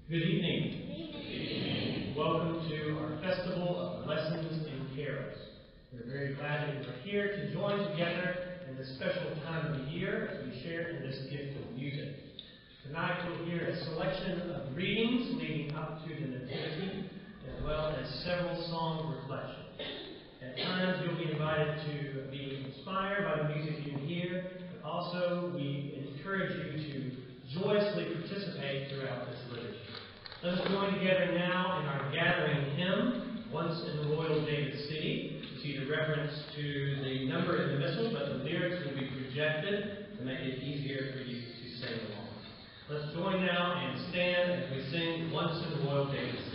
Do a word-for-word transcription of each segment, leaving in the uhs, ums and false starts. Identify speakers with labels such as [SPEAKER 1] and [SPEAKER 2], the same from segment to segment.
[SPEAKER 1] Good evening. Good evening. Welcome to our Festival of Lessons and Carols. We're very glad that you're here to join together in this special time of the year as we share in this gift of music. Tonight we'll hear a selection of readings leading up to the Nativity, as well as several song reflections. At times you'll be invited to be inspired by the music you hear, but also we encourage you to joyously participate throughout this liturgy. Let us join together now in our gathering hymn, Once in the Royal David City. You see the reference to the number in the missal, but the lyrics will be projected to make it easier for you to sing along. Let's join now and stand as we sing Once in the Royal David City.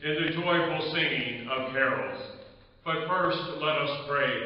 [SPEAKER 2] in the joyful singing of carols. But first, let us pray.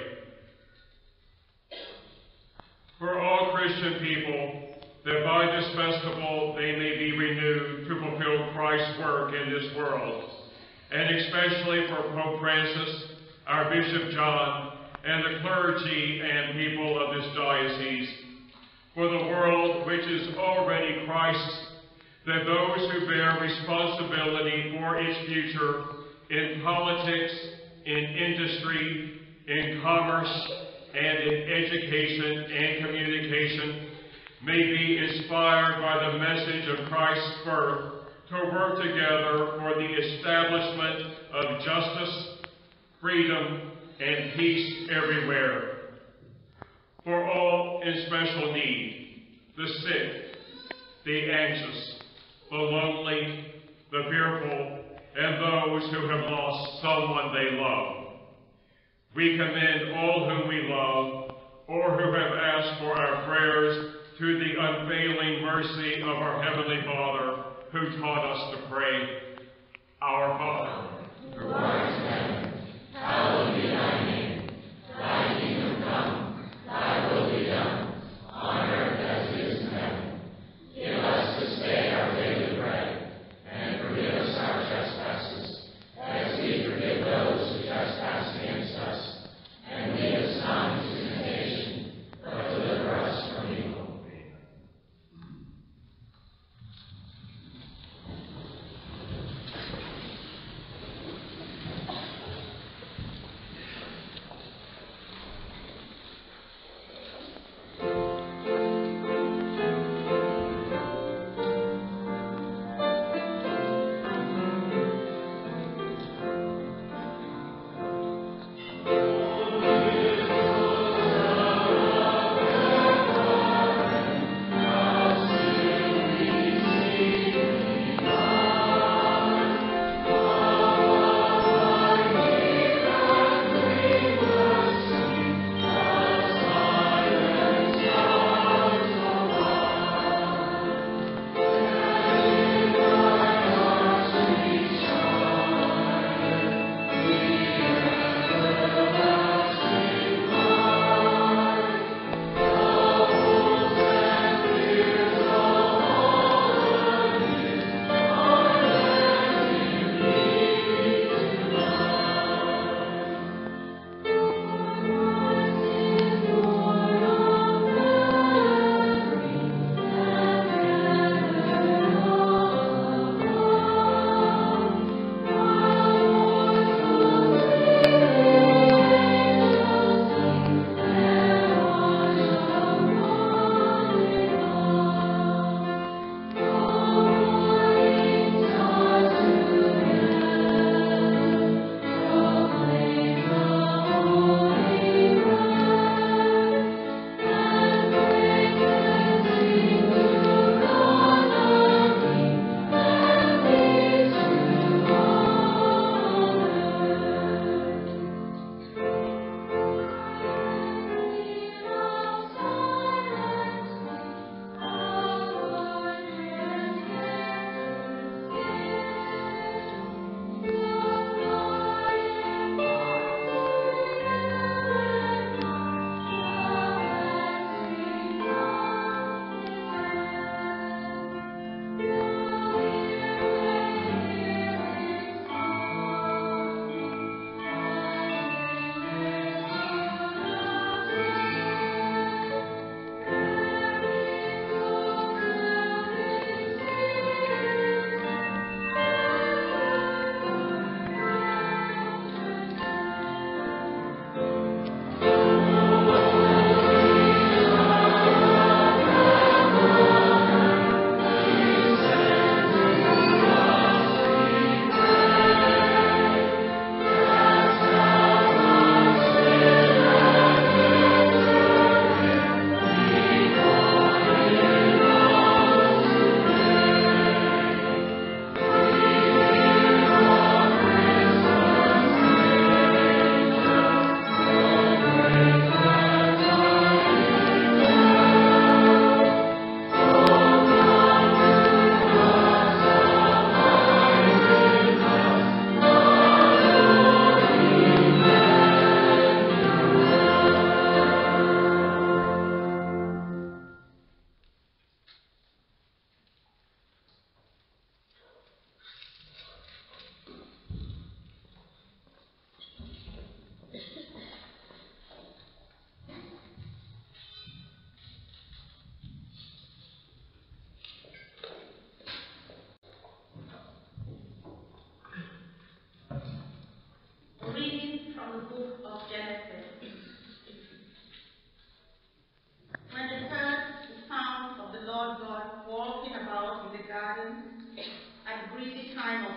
[SPEAKER 2] For all Christian people, that by this festival they may be renewed to fulfill Christ's work in this world, and especially for Pope Francis, our Bishop John, and the clergy and people of this diocese, for the world which is already Christ's, that those who bear responsibility for its future in politics, in industry, in commerce, and in education and communication may be inspired by the message of Christ's birth to work together for the establishment of justice, freedom, and peace everywhere. For all in special need, the sick, the anxious, the lonely, the fearful, and those who have lost someone they love. We commend all whom we love, or who have asked for our prayers, to the unfailing mercy of our Heavenly Father, who taught us to pray. Our Father,
[SPEAKER 3] who art in heaven, hallowed be thy name. Thy kingdom come, thy will be done, on earth as it is in heaven. Give us this day our daily bread, and forgive us our trespasses, as we forgive those who trespass against us. And lead us not into temptation, but deliver us from evil.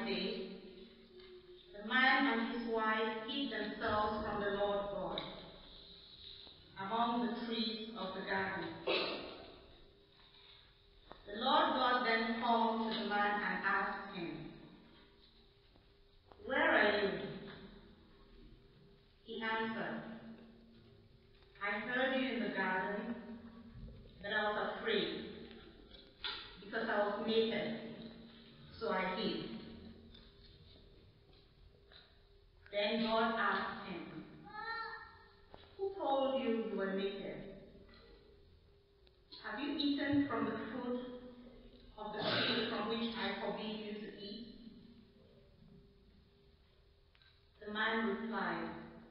[SPEAKER 3] day, the man and his wife hid themselves from the Lord God among the trees of the garden. The Lord God then called to the man and asked him, "Where are you?" He answered, "I heard you in the garden, but I was afraid, because I was naked, so I hid." Then God asked him, "Who told you you were naked? Have you eaten from the fruit of the tree from which I forbid you to eat?" The man replied,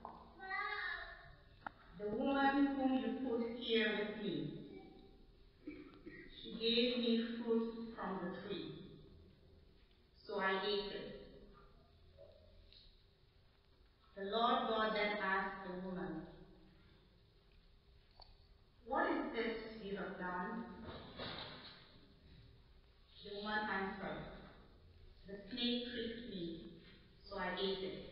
[SPEAKER 3] "The woman whom you put here with me, she gave me fruit from the tree, so I ate it." The Lord God then asked the woman, "What is this you have done?" The woman answered, "The snake tricked me, so I ate it."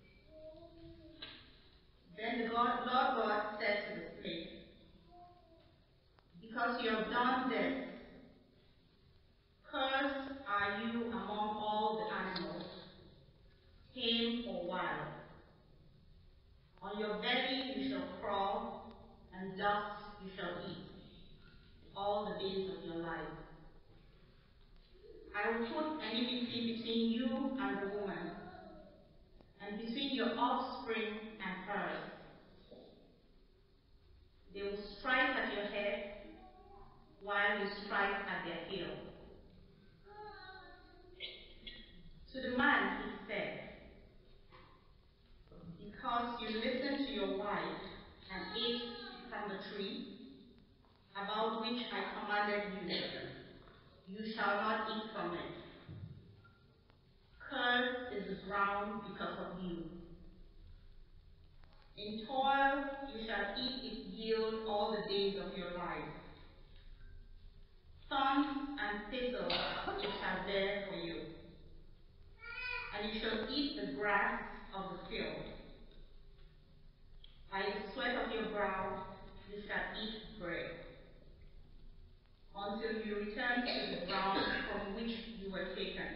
[SPEAKER 3] Then the God, Lord God said to the snake, "Because you have done this, cursed are you among all the animals, tame or wild. On your belly you shall crawl, and dust you shall eat all the days of your life. I will put enmity between you and the woman, and between your offspring and hers. They will strike at your head, while you strike at their heel." To the man he said, "Because you listened to your wife and ate from the tree about which I commanded you, you shall not eat from it. Cursed is the ground because of you. In toil you shall eat its yield all the days of your life. Thorns and thistles it shall bear for you, and you shall eat the grass of the field. By the sweat of your brow you shall eat bread, until you return to the ground from which you were taken.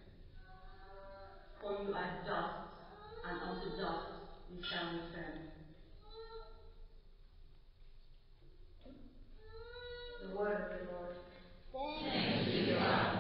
[SPEAKER 3] For you are dust, and unto dust you shall return." The word of the Lord.
[SPEAKER 4] Thanks be to God.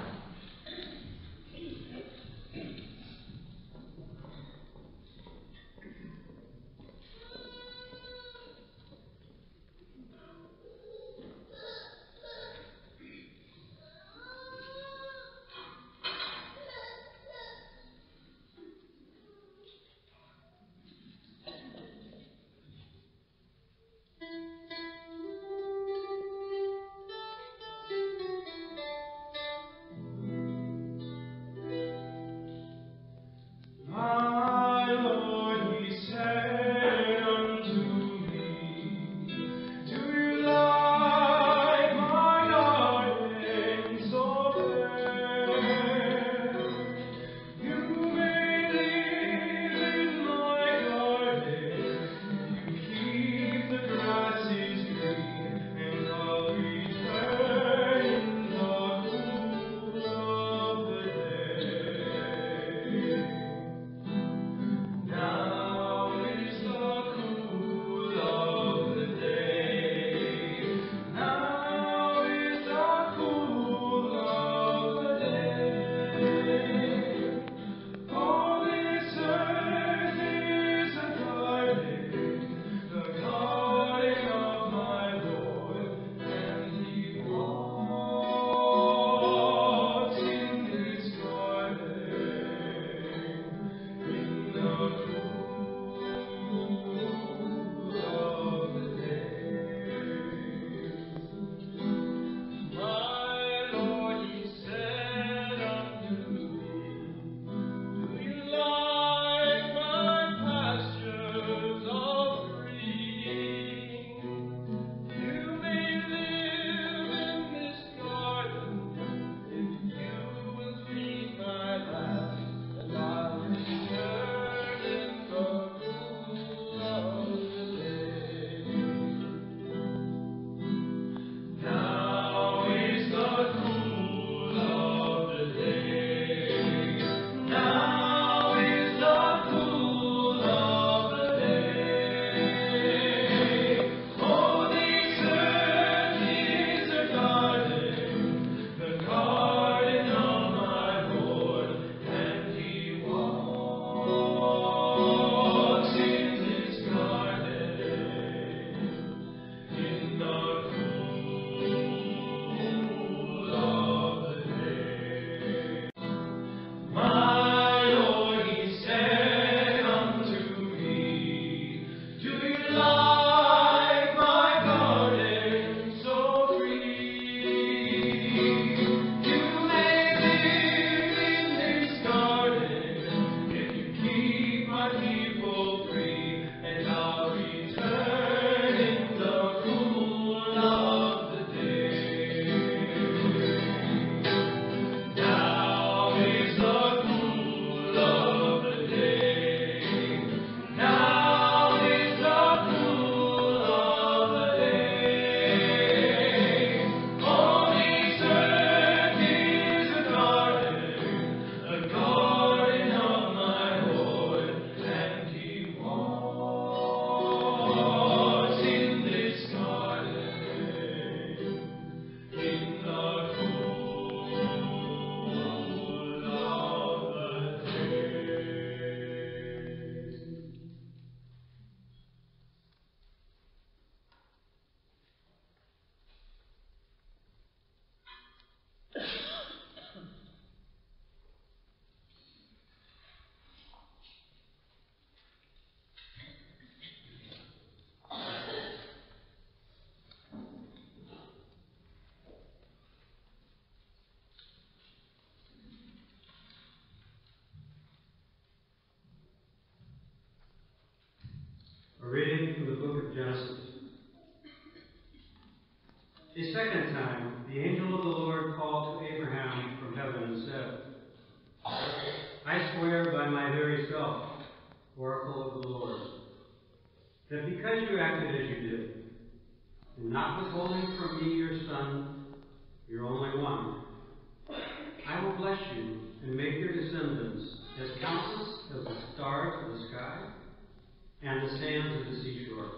[SPEAKER 5] my very self, oracle of the Lord, that because you acted as you did, and not withholding from me your Son, your only one, I will bless you and make your descendants as countless as the stars of the sky and the sands of the seashore.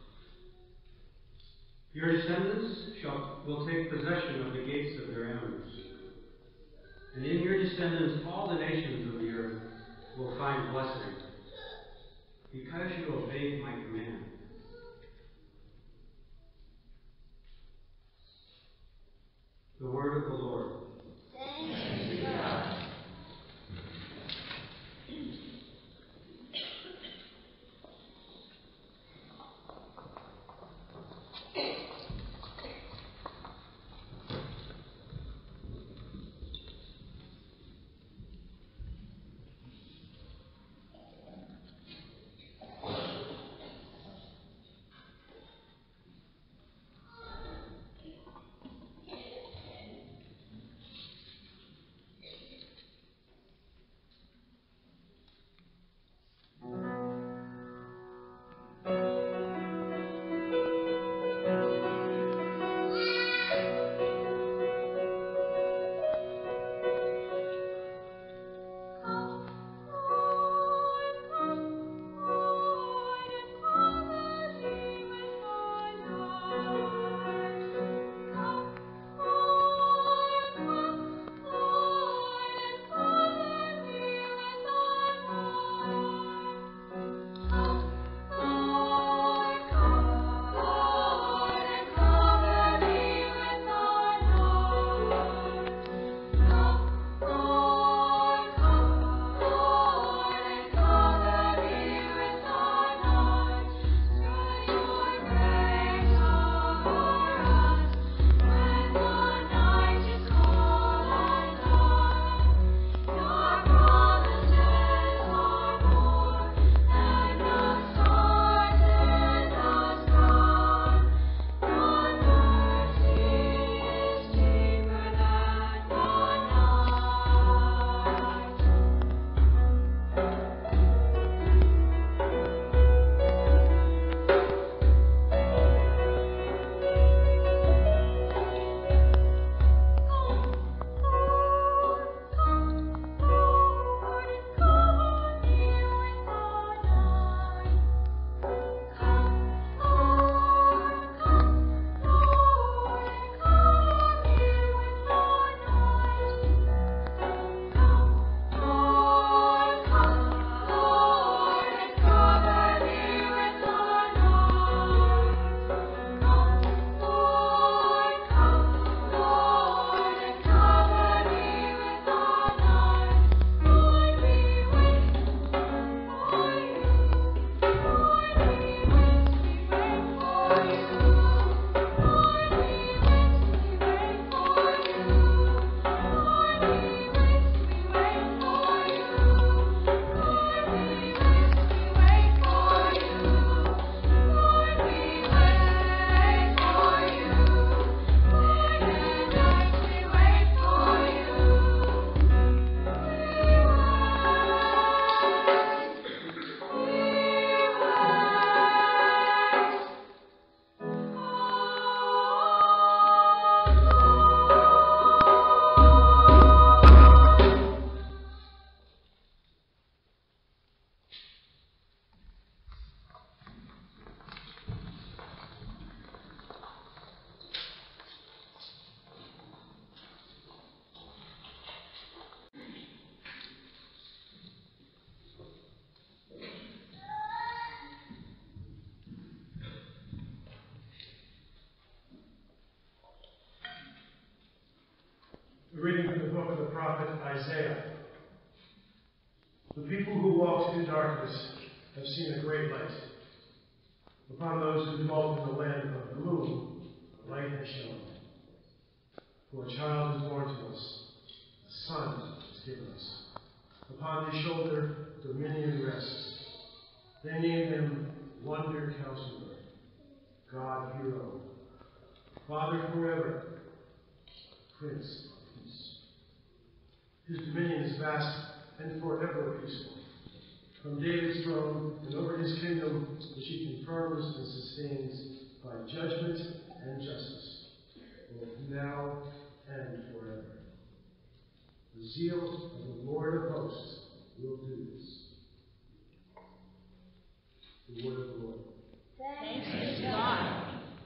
[SPEAKER 5] Your descendants shall will take possession of the gates of their enemies. And in your descendants all the nations of the earth will find blessing, because you obeyed my command. The word of the Lord.
[SPEAKER 4] Thanks be to God.
[SPEAKER 6] A reading from the book of the prophet Isaiah. The people who walked in darkness have seen a great light. Upon those who dwelt in the land of gloom, a light has shone. For a child is born to us, a son is given us. Upon his shoulder dominion rests. They named him Wonder Counselor, God Hero, Father forever, Prince of Peace. His dominion is vast and forever peaceful. sustains by judgment and justice, both now and forever. The zeal of the Lord of hosts will do this. The word of the Lord.
[SPEAKER 3] Thanks be to God.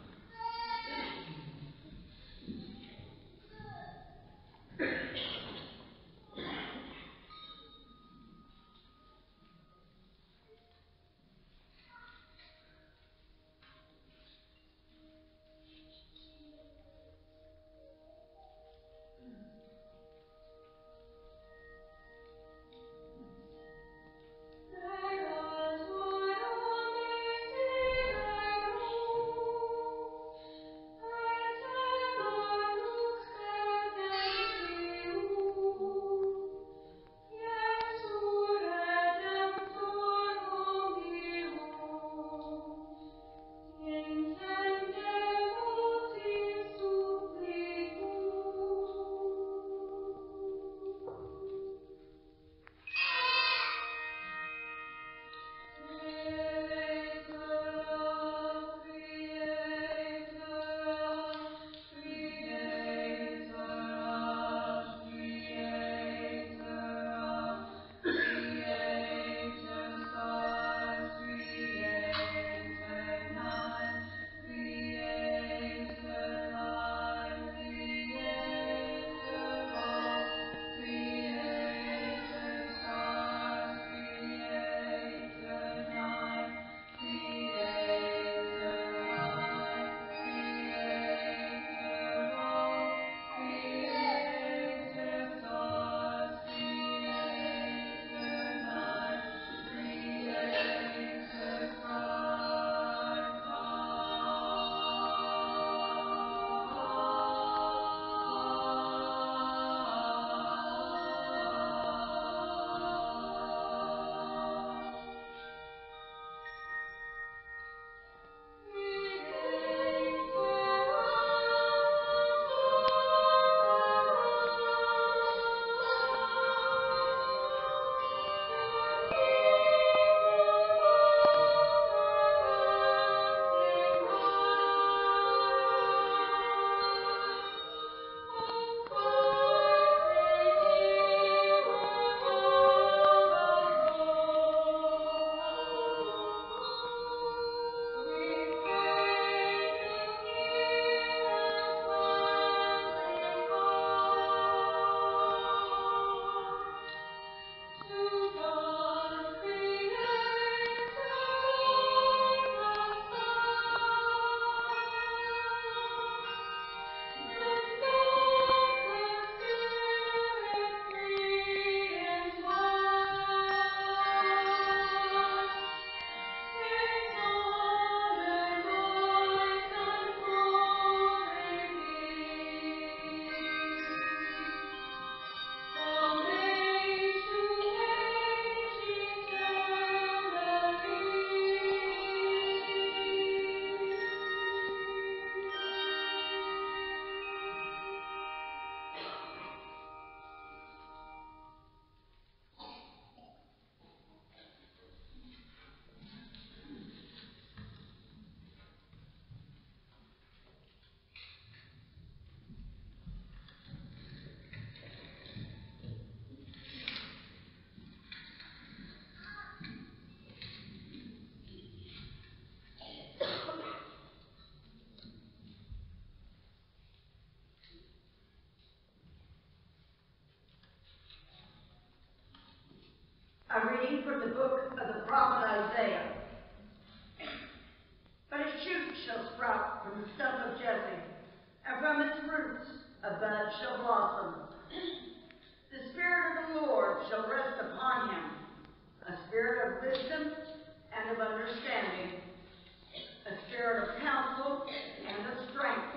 [SPEAKER 7] A reading from the book of the prophet Isaiah. But a shoot shall sprout from the stump of Jesse, and from its roots a bud shall blossom. The Spirit of the Lord shall rest upon him, a spirit of wisdom and of understanding, a spirit of counsel and of strength,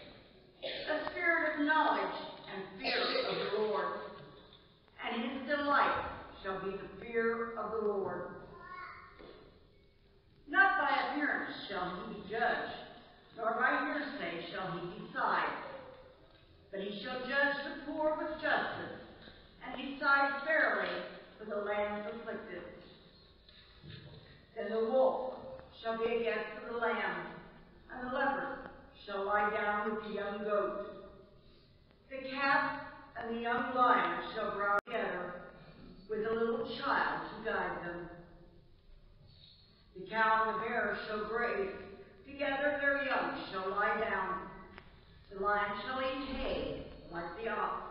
[SPEAKER 7] a spirit of knowledge and fear of the Lord. And his delight shall be the fear of the Lord. Not by appearance shall he be judged, nor by hearsay shall he decide. But he shall judge the poor with justice, and decide fairly for the land's afflicted. Then the wolf shall be a guest of the lamb, and the leopard shall lie down with the young goat. The calf and the young lion shall grow together, with a little child to guide them. The cow and the bear shall graze, together their young shall lie down. The lion shall eat hay like the ox.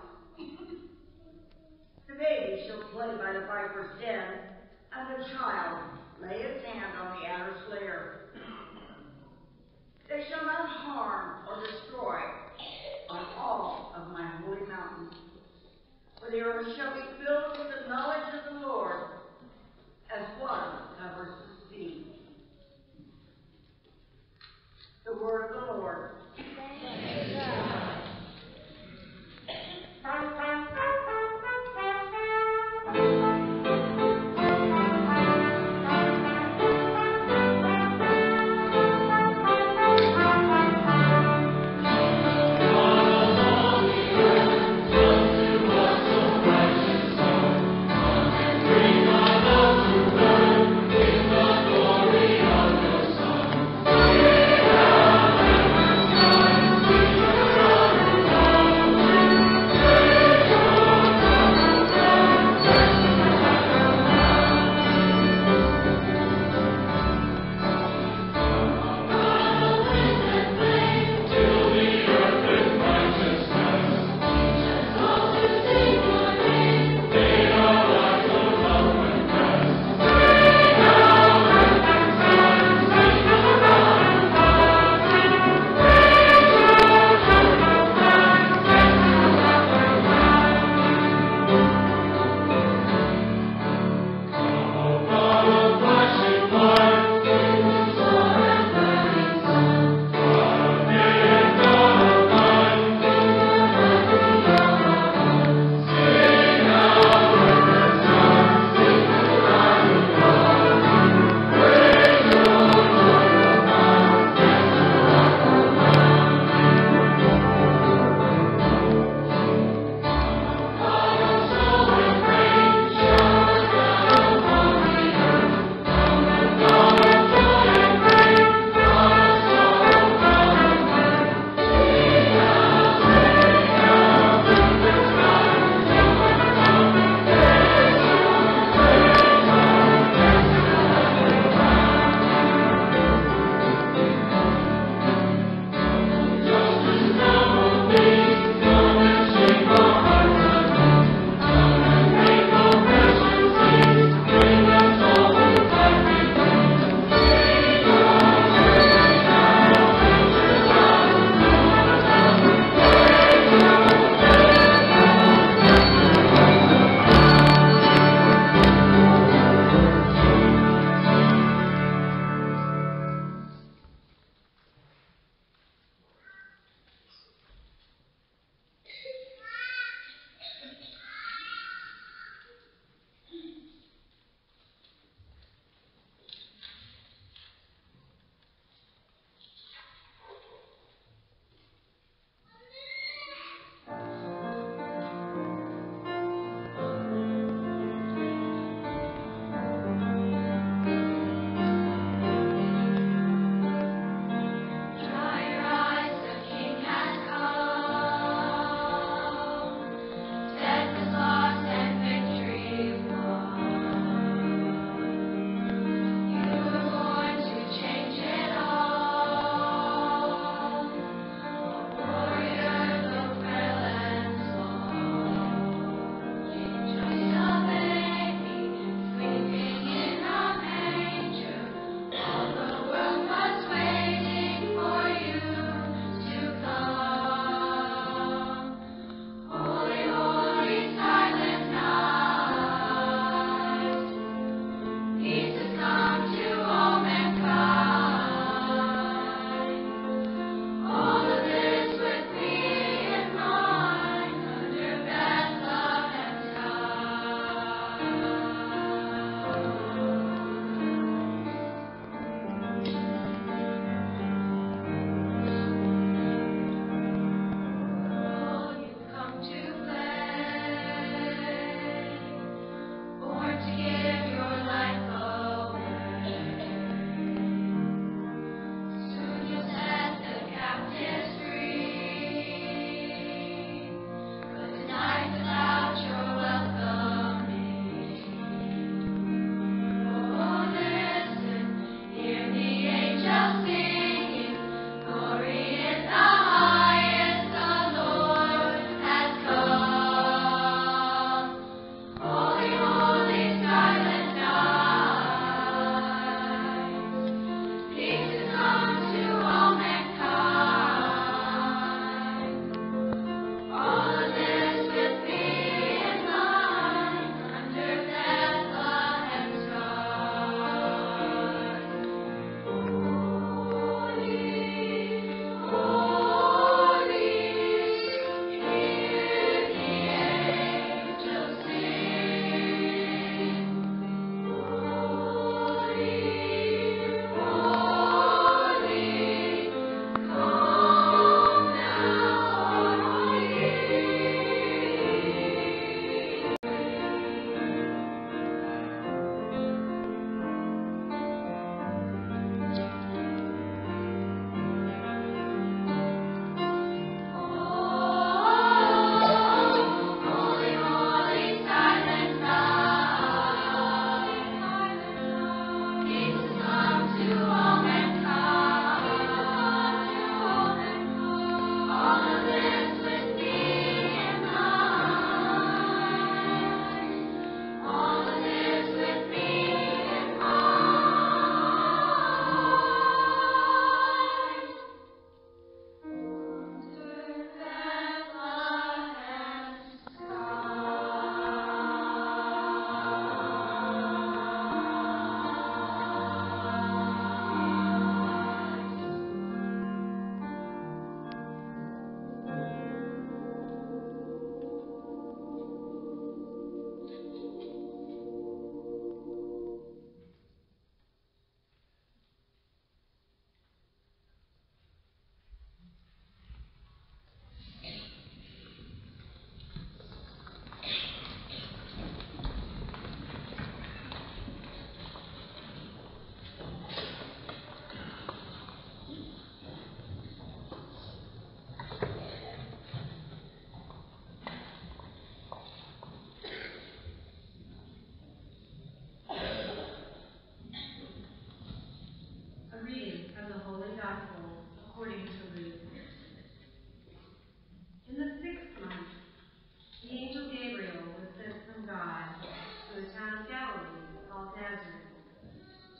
[SPEAKER 7] The baby shall play by the viper's den, and the child lay his hand on the adder's lair. They shall not harm or destroy on all of my holy mountains, for the earth shall be filled with the knowledge of the Lord, as water covers the sea. The word of the Lord.
[SPEAKER 4] Thanks be to God.
[SPEAKER 3] Bring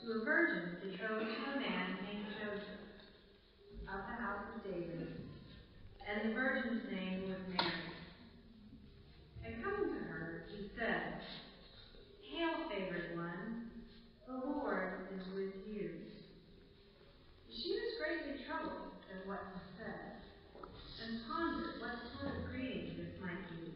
[SPEAKER 3] to a virgin betrothed to a man named Joseph, of the house of David, and the virgin's name was Mary. And coming to her, he said, Hail, favored one, the Lord is with you. She was greatly troubled at what was said, and pondered what sort of greeting this might be.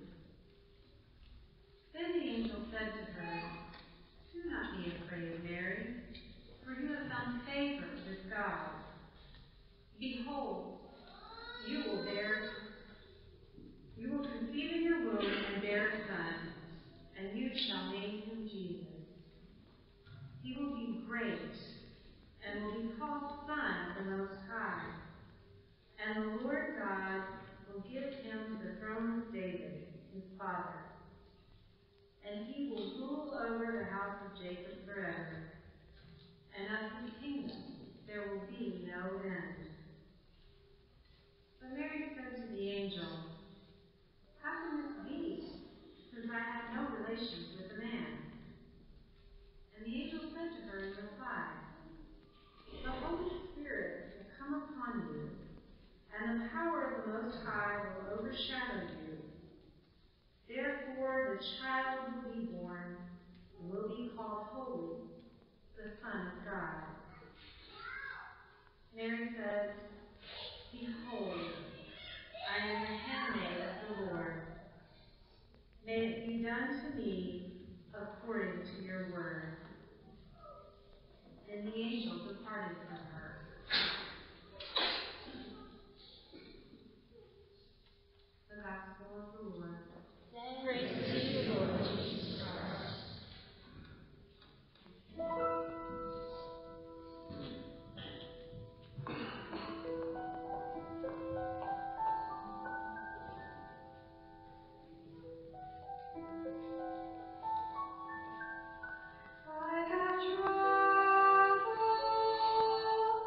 [SPEAKER 3] Then the angel said to her, Do not be afraid, Mary, for you have found favor with God. Behold, you will bear, you will conceive in your womb and bear a son, and you shall name him Jesus. He will be great, and will be called Son of the Most High. And the Lord God will give him the throne of David, his father. And he will rule over the house of Jacob forever, and of his kingdom there will be no end. But Mary said to the angel, How can this be, since I have no relations with a man? And the angel said to her in reply, The Holy Spirit will come upon you, and the power of the Most High will overshadow you. Therefore the child will be born, and will be called Holy, the Son of God. Mary said, Behold, I am the handmaid of the Lord. May it be done to me according to your word. And the angel departed from her. The Gospel of the Lord.
[SPEAKER 4] Praise to you, Lord Jesus Christ.
[SPEAKER 3] I have traveled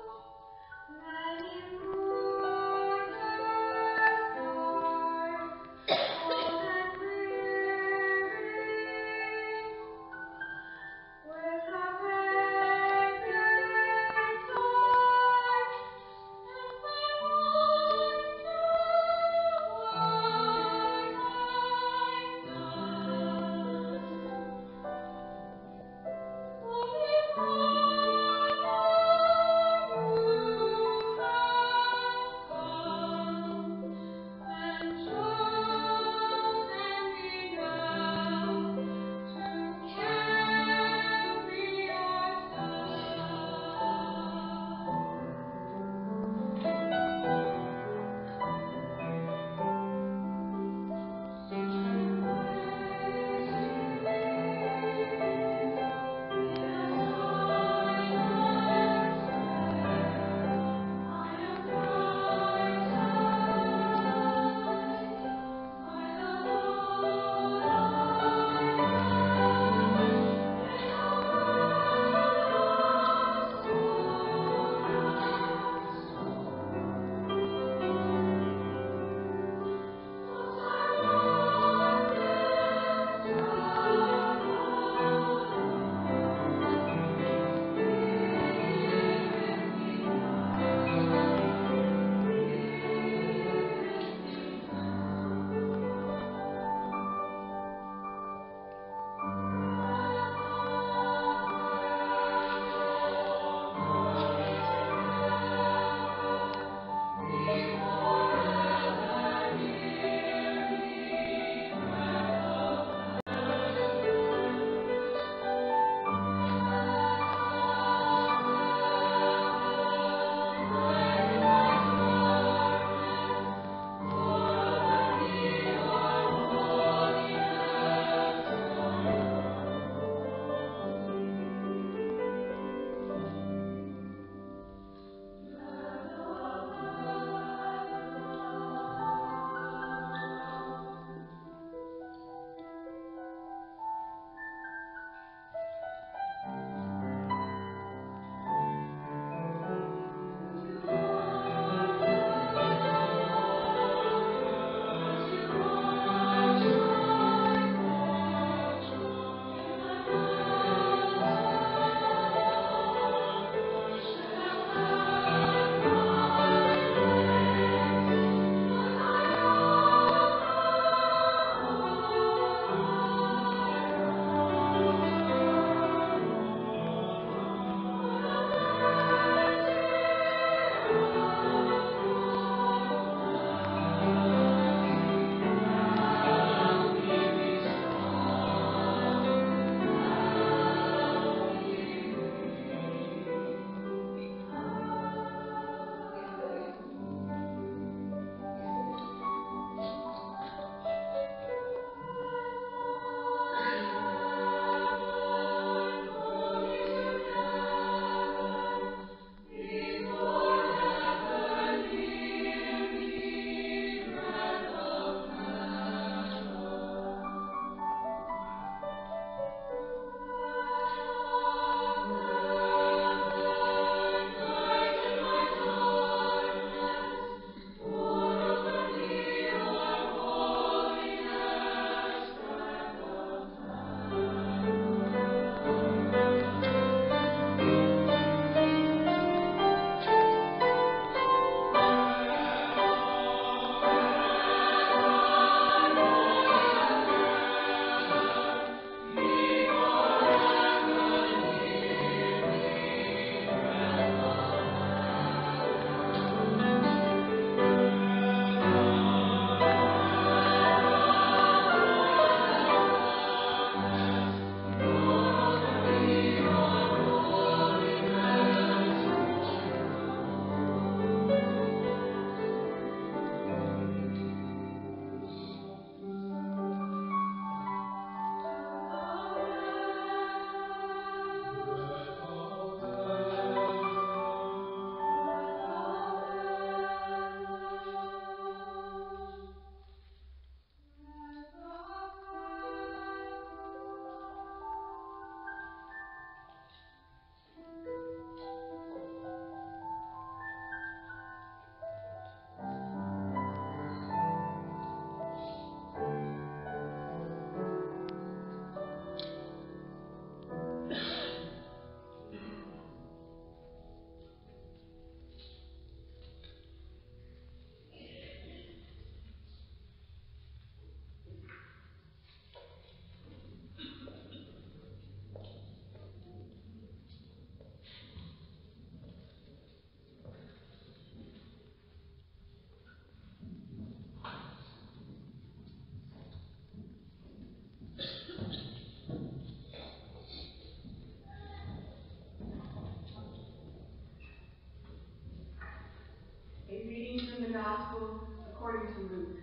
[SPEAKER 8] Gospel according to Luke.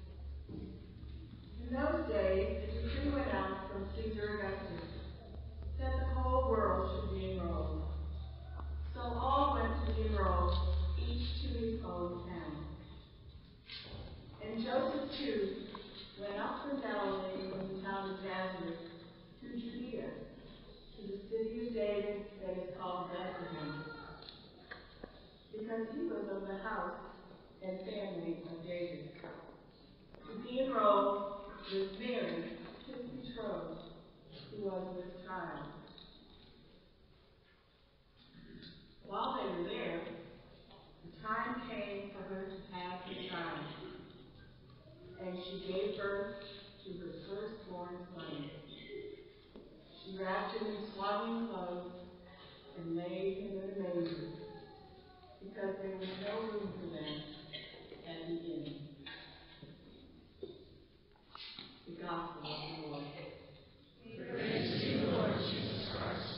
[SPEAKER 8] In those days, a decree went out from Caesar Augustus that the whole world should be enrolled. So all went to be enrolled, each to his own town. And Joseph, too, went up from Galilee from the town of Nazareth to Judea, to the city of David that is called Bethlehem, because he was of the house and family of David, to be enrolled with Mary, his betrothed, who was with child. While they were there, the time came for her to have the child, and she gave birth to her firstborn son. She wrapped him in swaddling clothes and laid him in a manger, because there was no room for them at the inn. The Gospel of the Lord.
[SPEAKER 3] Praise to you, Lord Jesus Christ.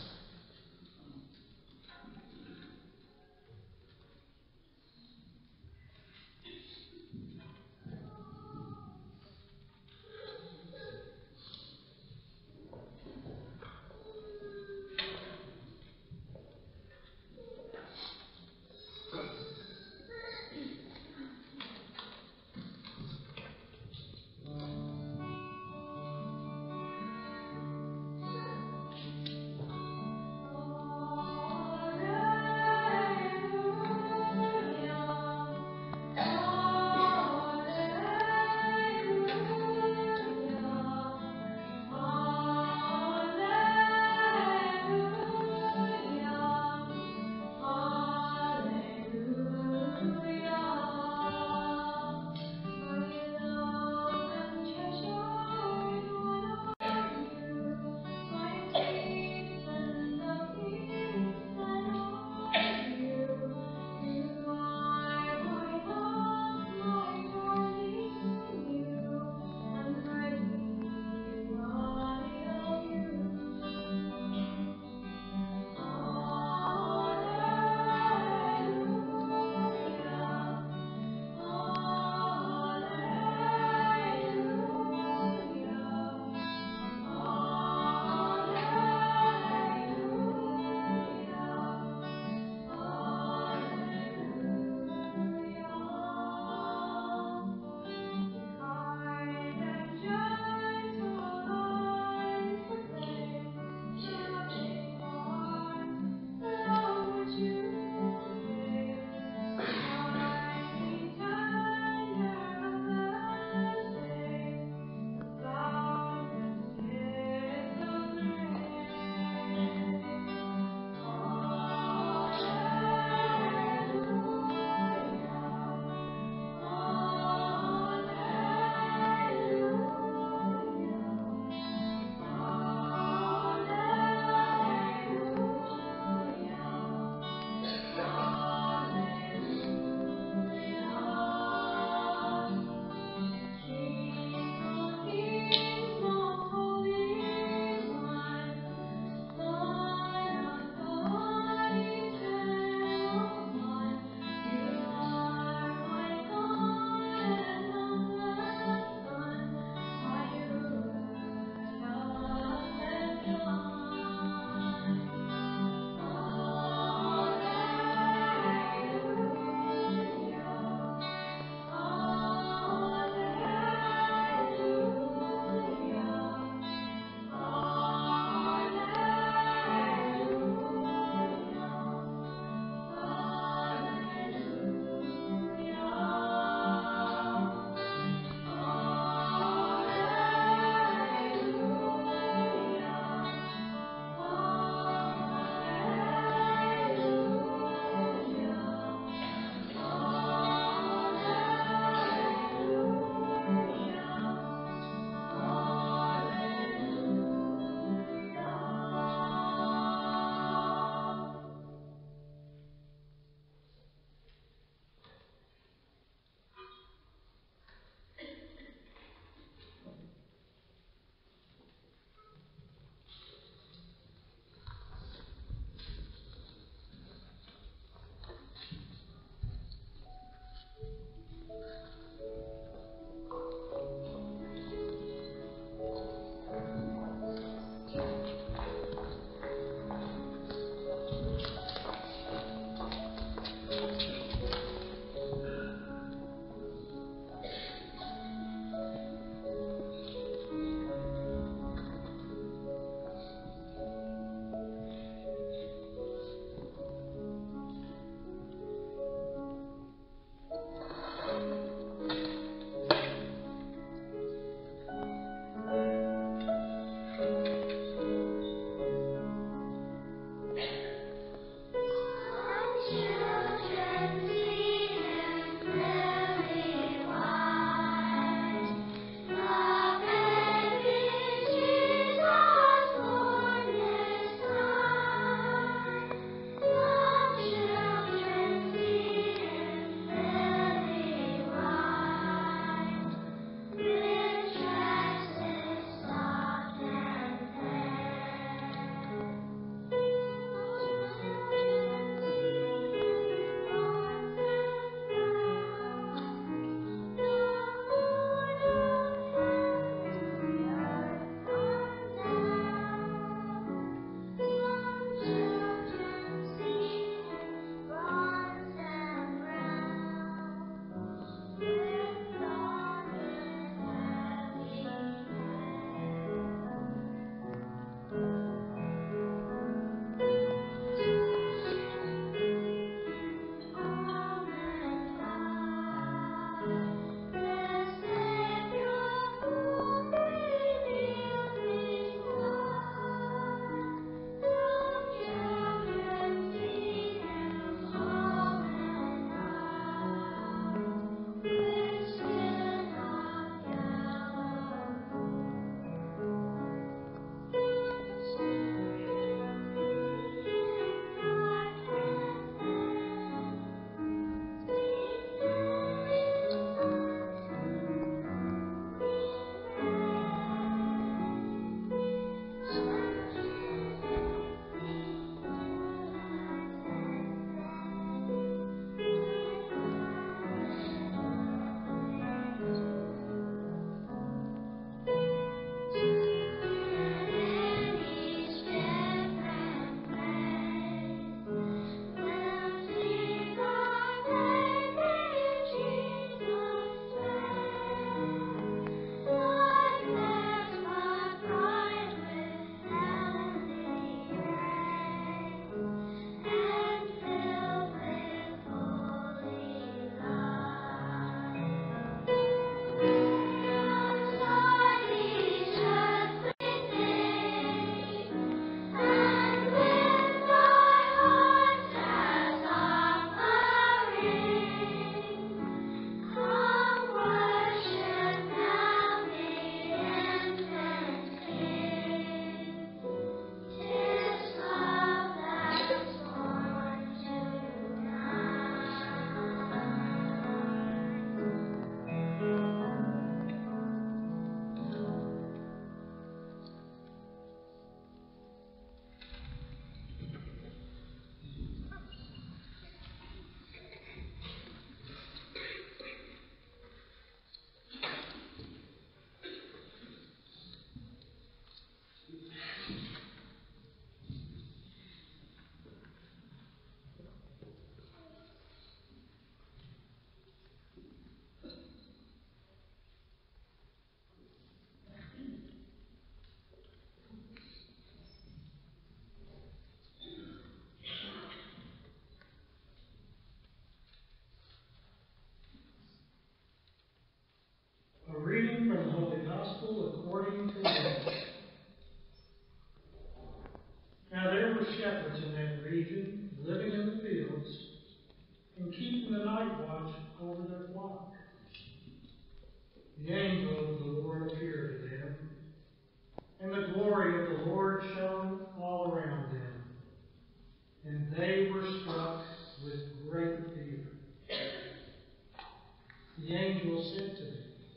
[SPEAKER 9] shepherds in that region, living in the fields, and keeping the night watch over their flock. The angel of the Lord appeared to them, and the glory of the Lord shone all around them, and they were struck with great fear. The angel said to them,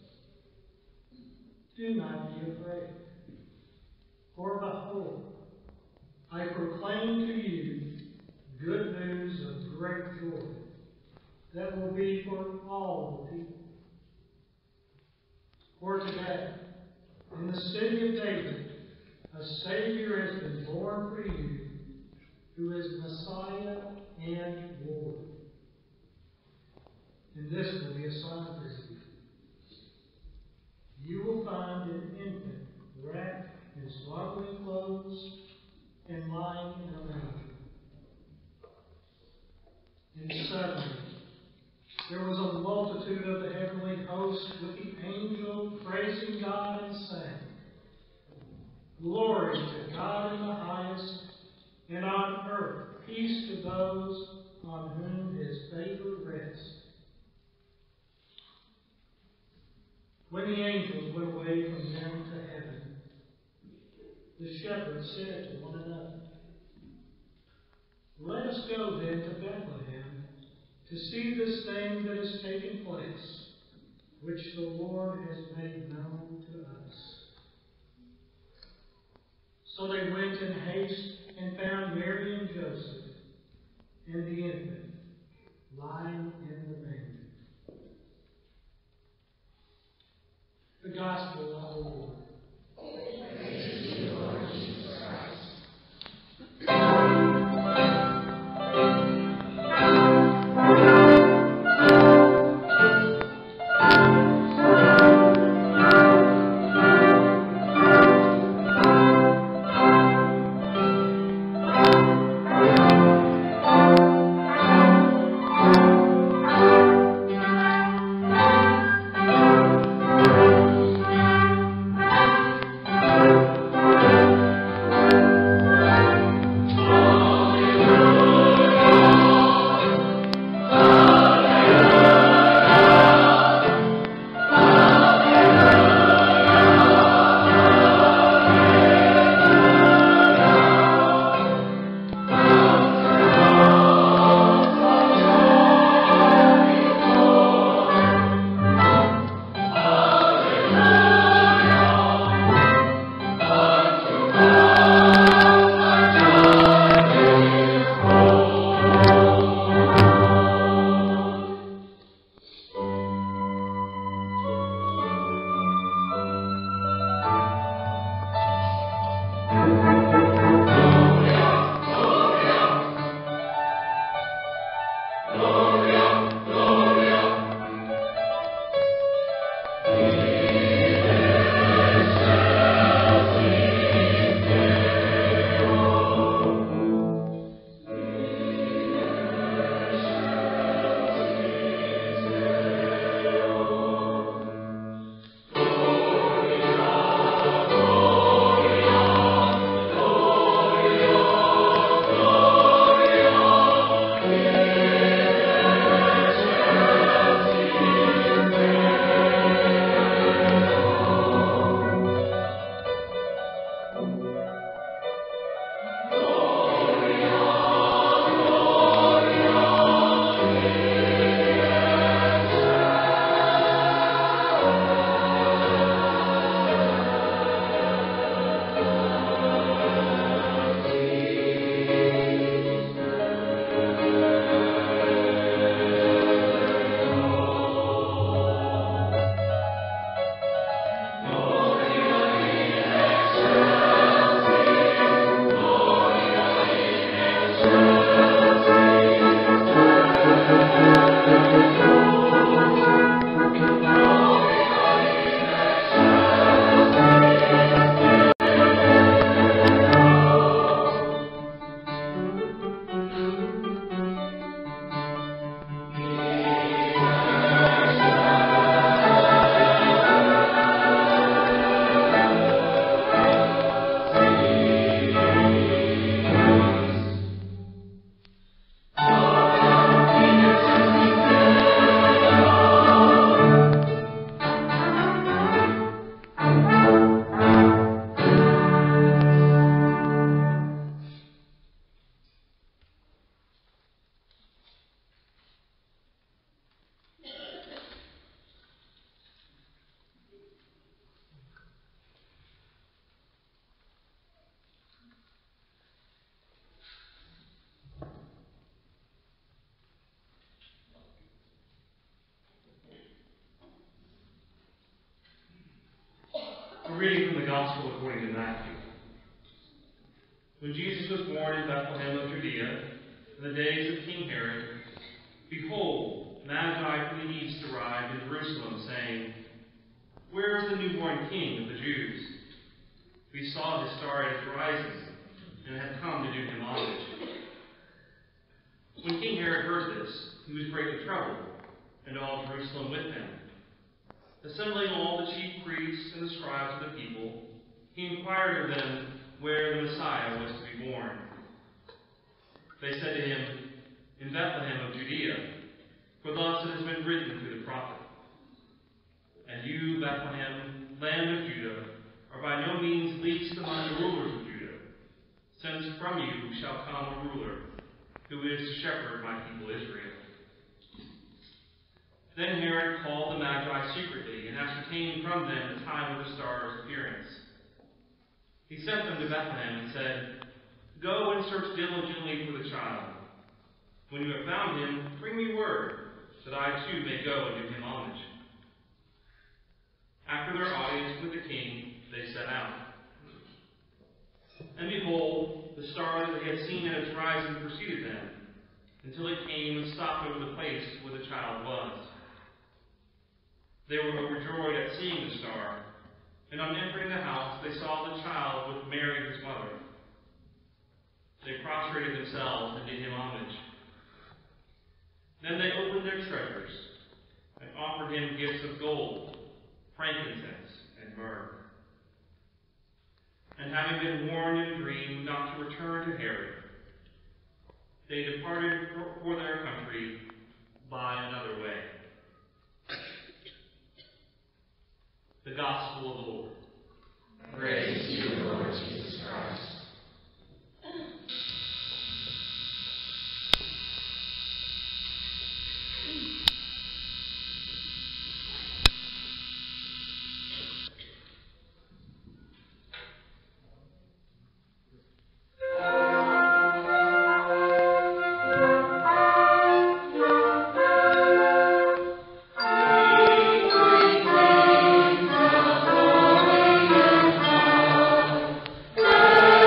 [SPEAKER 9] "Do not be afraid, for behold, I proclaim to you good news of great joy that will be for all the people. For today, in the city of David, a Savior has been born for you, who is Messiah and Lord. And this will be a sign for you. You will find an infant wrapped in swaddling clothes and lying in a manger." And suddenly there was a multitude of the heavenly host with the angel praising God and saying, "Glory to God in the highest, and on earth peace to those on whom his favor rests." When the angels went away from them to heaven, the shepherds said to one another, "Let us go then to Bethlehem to see this thing that is taking place, which the Lord has made known to us." So they went in haste and found Mary and Joseph and the infant lying in the manger. The Gospel of the Lord.
[SPEAKER 3] Praise to you, Lord Jesus Christ.
[SPEAKER 4] Thank you.
[SPEAKER 10] Gospel according to Matthew. When Jesus was born in Bethlehem of Judea, in the days of King Herod, behold, Magi from the east arrived in Jerusalem, saying, "Where is the newborn King of the Jews? We saw his star at its rising, and have come to do him homage." When King Herod heard this, he was greatly troubled, and all Jerusalem with him. Assembling all the chief priests and the scribes of the people, he inquired of them where the Messiah was to be born. They said to him, "In Bethlehem of Judea, for thus it has been written through the prophet. And you, Bethlehem, land of Judah, are by no means least among the rulers of Judah, since from you shall come a ruler, who is to shepherd my people Israel." Then Herod called the Magi secretly, and ascertained from them the time of the star's appearance. He sent them to Bethlehem and said, "Go and search diligently for the child. When you have found him, bring me word, that I too may go and do him homage." After their audience with the king, they set out. And behold, the star that they had seen at its rising preceded them, until it came and stopped over the place where the child was. They were overjoyed at seeing the star, and on entering the house they saw the child with Mary his mother. They prostrated themselves and did him homage. Then they opened their treasures and offered him gifts of gold, frankincense, and myrrh. And having been warned in a dream not to return to Herod, they departed for their country by another way. The Gospel of the Lord.
[SPEAKER 3] Praise to you, Lord Jesus Christ.
[SPEAKER 4] Thank you.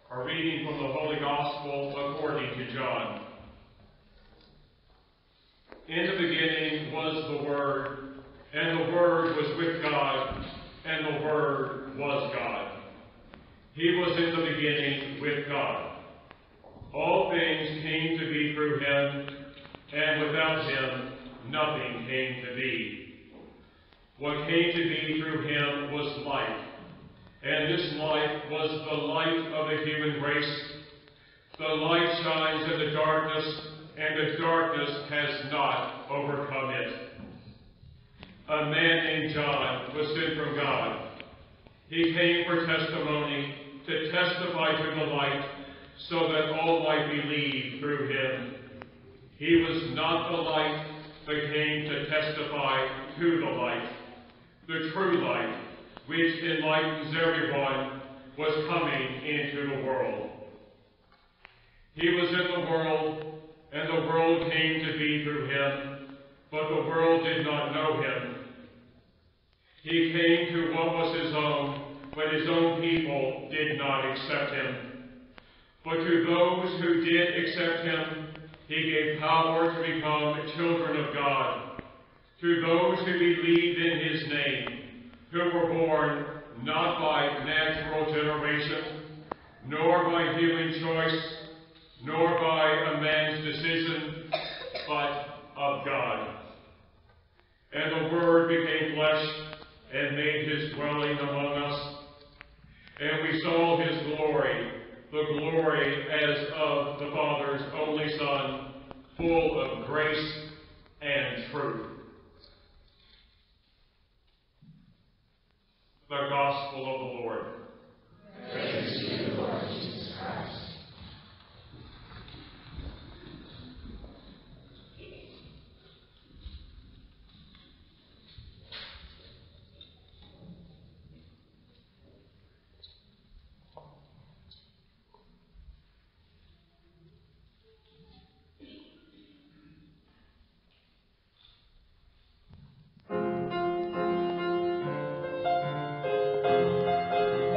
[SPEAKER 2] A reading from the Holy Gospel according to John. In the beginning was the Word, and the Word was with God, and the Word was God. He was in the beginning with God. All things came to be through him, and without him nothing came to be. What came to be through him was light, and this light was the light of the human race. The light shines in the darkness, and the darkness has not overcome it. A man named John was sent from God. He came for testimony, to testify to the light, so that all might believe through him. He was not the light, but came to testify to the light. The true light, which enlightens everyone, was coming into the world. He was in the world, and the world came to be through him, but the world did not know him. He came to what was his own, but his own people did not accept him. But to those who did accept him, he gave power to become children of God, to those who believed in his name, who were born not by natural generation, nor by human choice, nor by a man's decision, but of God. And the Word became flesh and made his dwelling among us. And we saw his glory, the glory as of the Father's only Son, full of grace and truth. The Gospel of the Lord.
[SPEAKER 3] Praise to you, Lord Jesus Christ.
[SPEAKER 11] Thank you.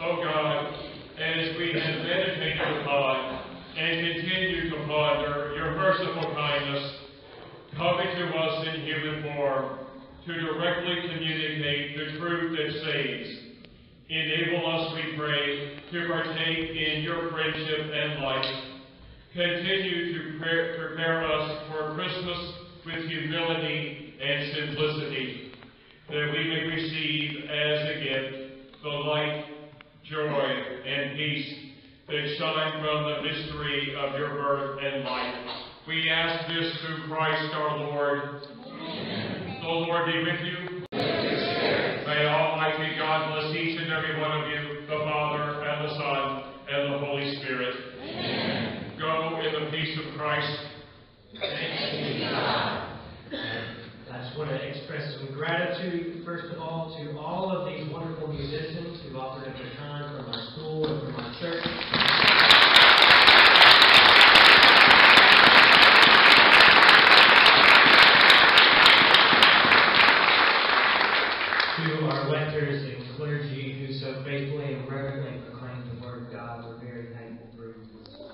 [SPEAKER 2] O God, as we have meditated upon and continue to ponder your merciful kindness, coming to us in human form to directly communicate the truth that saves, enable us, we pray, to partake in your friendship and life. Continue to pre- prepare us for Christmas with humility and simplicity, that we may receive as a gift the light, joy, and peace that shine from the mystery of your birth and life. We ask this through Christ our Lord. Amen. The Lord be with you. May Almighty God bless each and every one of you, the Father, and the Son, and the Holy Spirit. Amen. Go in the peace of Christ.
[SPEAKER 1] Thanks be to God. I just want to express some gratitude, first of all, to all of these wonderful musicians who offered up their time from our school and from our church. To our lectors and clergy who so faithfully and reverently proclaim the Word of God, we're very thankful for you.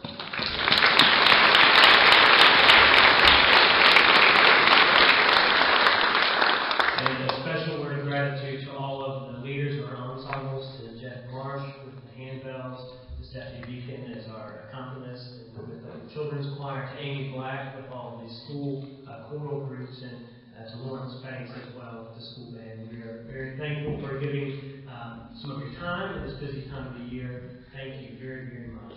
[SPEAKER 1] And a special word of gratitude to all of the leaders of our ensembles, to Jeff Marsh with the handbells, to Stephanie Beacon as our accompanist, and with the children's choir, to Amy Black with all of the school uh, choral groups, and uh, to Lawrence Banks as well with the school band. We are very thankful for giving um, some of your time at this busy time of the year. Thank you very, very much.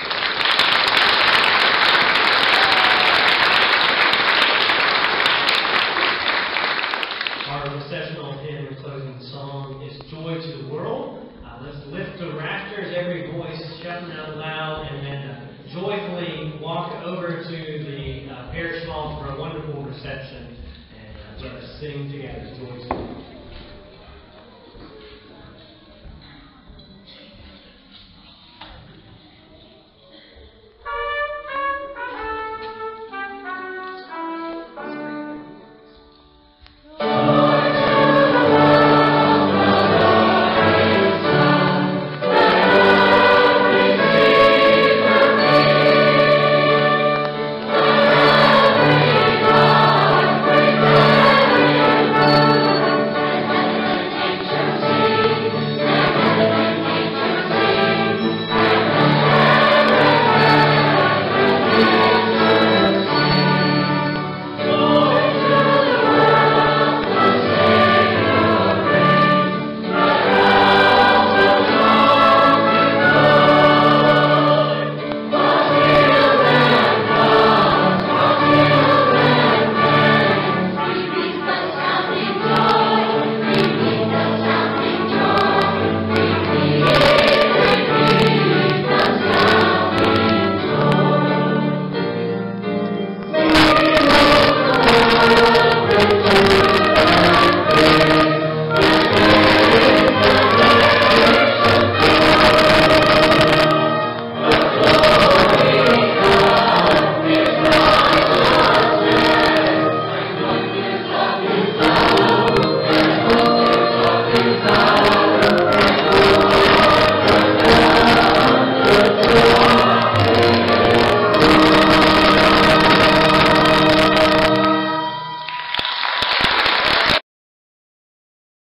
[SPEAKER 1] Our processional hymn and closing song is Joy to the World. Uh, let's lift the rafters, every voice shouting out loud, and then uh, joyfully walk over to the uh, parish hall for a wonderful reception, and uh, let us sing together. Joy to the World.